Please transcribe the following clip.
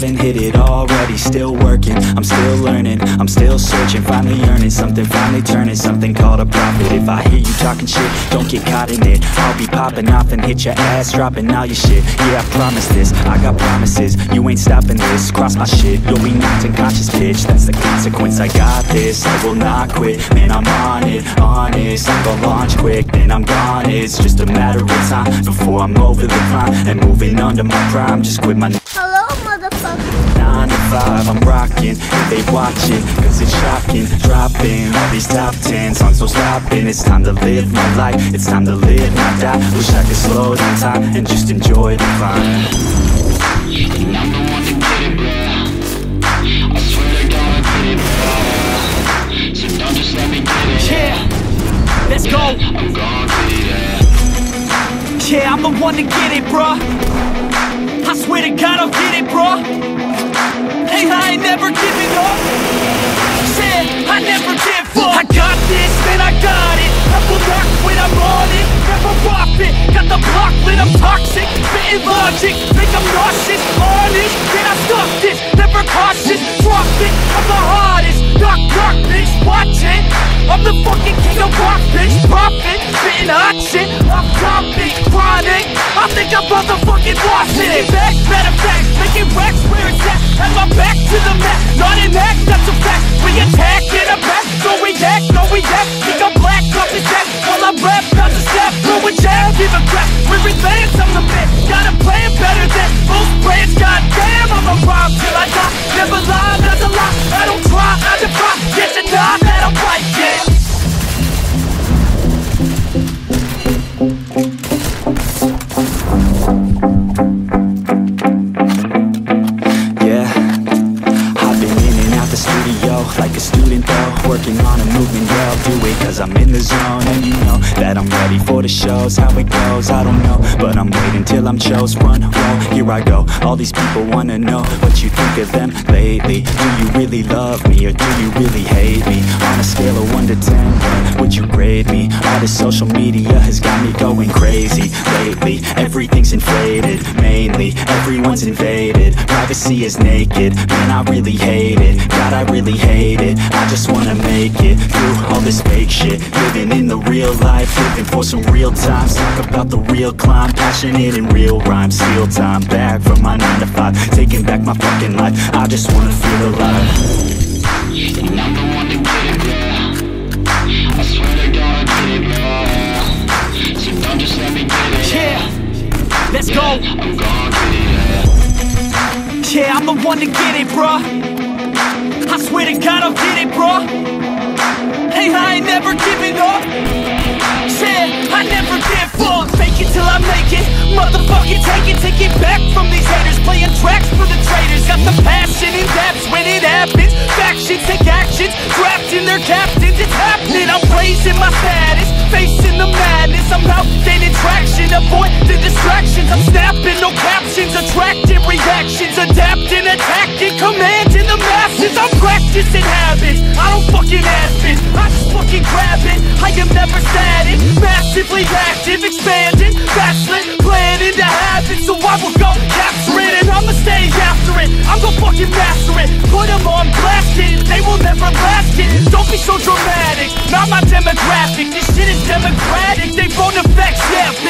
haven't hit it already. Still working, I'm still learning, I'm still searching, finally earning something, finally turning something called a profit. If I hear you talking shit, don't get caught in it. I'll be popping off and hit your ass, dropping all your shit. Yeah, I promise this, I got promises, you ain't stopping this. Cross my shit, you'll be knocked unconscious, bitch. That's the consequence, I got this, I will not quit. Man, I'm on it, honest, I'm gonna launch quick, then I'm gone. It's just a matter of time before I'm over the climb and moving under my prime. Just quit my hello, motherfucker. 9 to 5, I'm rocking, and they watching, cause it's shocking. Dropping all these top 10 songs, so stopping. It's time to live my life, it's time to live, not die. Wish I could slow down time and just enjoy the climb. And I'm the one to get it, bro. I swear to God, I get it, bro. So don't just let me get it. Yeah, let's go. I'm gon' get it. Yeah, I'm the one to get it, bruh. I swear to God I'll get it, bruh. Hey, I ain't never giving up. Said I never give up. I got this, man, I got it. I will not quit, I'm on it. Never profit, got the block lit, I'm toxic. Spitting logic, make them nauseous. Honest, can I stop this? Never cautious, drop it. I'm the hardest, knock, knock, bitch, watch it. I'm the fucking king of rock, bitch, profit. Spitting hot shit, I'm topic, chronic. I think I'm motherfucking lost it. Back, matter of fact, making racks where it's at. Have my back to the mat, not an act, that's a fact. We attack in a back, so we act, no we act. Think I'm black, off his act, while I rap, bounce a step. Throw a jab, give a crap, we're advanced, I'm the man. Got a plan better than most brands, goddamn. I'm a rhyme till I die, never lie, that's a lie. I don't try, I defy, get to die, that I'm right, yeah. Like a student though, working on a movement, yeah, I'll do it cause I'm in the zone. And you know that I'm ready for the shows, how it goes, I don't know, but I'm waiting till I'm chose. Front row, here I go, all these people wanna know what you think of them lately. Do you really love me, or do you really hate me? On a scale of 1 to 10, what would you grade me? All this social media has got me going crazy lately. Everything's inflated, mainly, everyone's invaded. Privacy is naked, man, I really hate it. God, I really hate it, I just wanna make it through all this fake shit. Living in the real life, living for some real times. Talk about the real climb, passionate in real rhymes. Steal time back from my 9 to 5, taking back my fucking life. I just wanna feel alive. And I'm the one to get it, bro. I swear to God, I get it, bro. So don't just let me get it. Yeah, let's go. I'm gon' get it. Yeah, I'm the one to get it, bruh. I swear to God I'll get it, bruh. Hey, I ain't never giving up. Said I never give up. Fake it till I make it. Motherfucking take it back from these haters. Playing tracks for the traitors. Got the passion in depths when it happens. Factions take actions, drafting their captains. It's happening, I'm raising my status, facing the madness. I'm out gaining traction, avoid the distractions. I'm snapping, no captions, attracting reactions. Adapting, attacking, commanding the masses. I'm practicing habits, I don't fucking ask it, I just fucking grab it. I am never static, massively active, expanding, backslid, planning to have it. So I will go capture it, and I'ma stay after it. I'm gonna fucking master it, put them on blast, kid. They will never last, kid. Don't be so dramatic, not my demographic. This shit is democratic, they phone effects, yeah.